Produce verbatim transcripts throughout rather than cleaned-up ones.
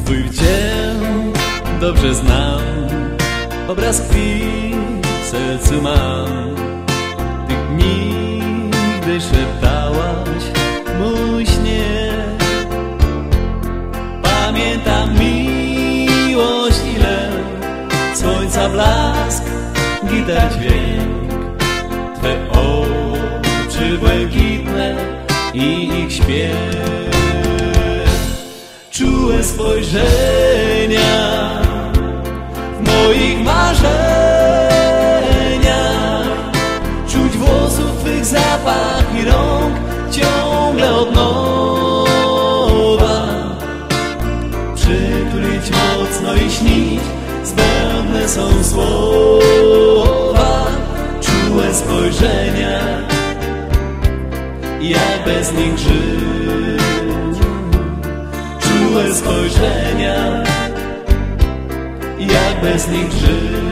Twój wdzięk dobrze znam, obraz tkwi w sercu mam. Tych dni, gdy szeptałaś mój śnieg. Pamiętam miłość ile, słońca blask, gitar dźwięk. Twe oczy błękitne i ich śpiew. Czułe spojrzenia w moich marzeniach. Czuć włosów twych zapach i rąk ciągle od nowa. Przytulić mocno i śnić, zbędne są słowa. Czułe spojrzenia, jak bez nich żyć. Czułe spojrzenia, jak bez nich żyć.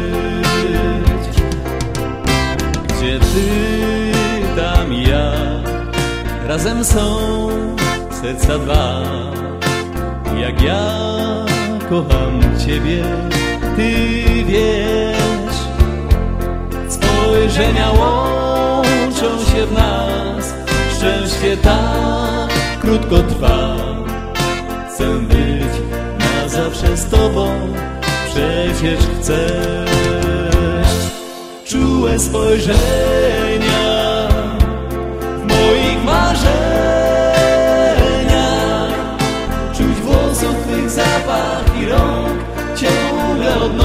Gdzie ty, tam i ja, razem są serca dwa. Jak ja kocham ciebie, ty wiesz. Spojrzenia łączą się w nas, szczęście tak krótko trwa. Chcę być na zawsze z tobą, przecież chcesz. Czułe spojrzenia w moich marzeniach. Czuć włosów twych zapach i rąk ciągle od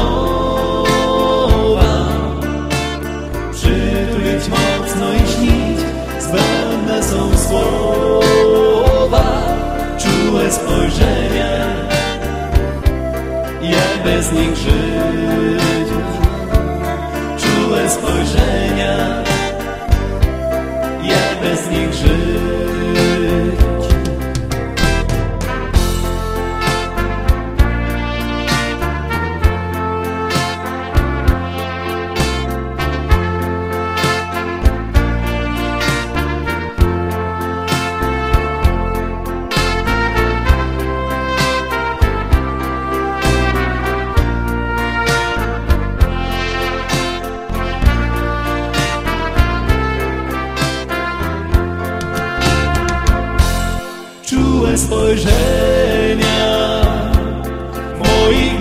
nowa. Przytulić mocno i śnić, zbędne są słowa. Czułe spojrzenia, jak bez nich żyć. Czułe spojrzenia, jak bez nich żyć. Czułe spojrzenia w moich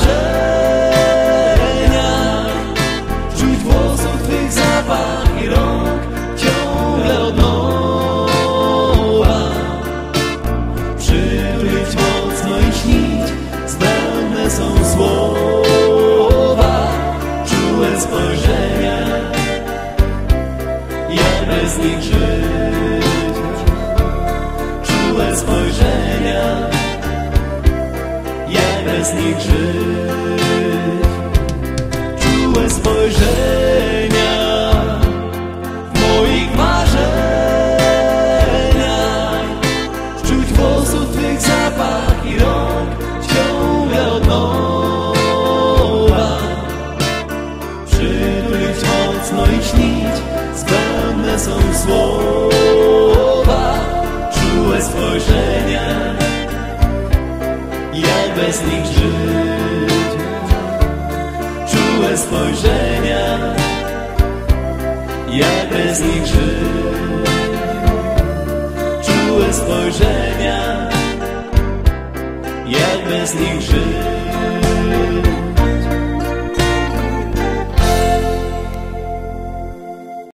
marzeniach. Czuć włosów twych zapach i rąk ciągle od nowa. Przytulić mocno i śnić, zbędne są słowa. Czułe spojrzenia, jak bez nich żyć. Czułe spojrzenia, jak bez nich żyć. Czułe spojrzenia w moich marzeniach. Czuć włosów twych zapach i rąk ciągle od nowa. Przytulić mocno i śnić, zbędne są słowa. Czułe spojrzenia, jak bez nich żyć. Czułe spojrzenia, jak bez nich żyć. Czułe spojrzenia, jak bez nich żyć.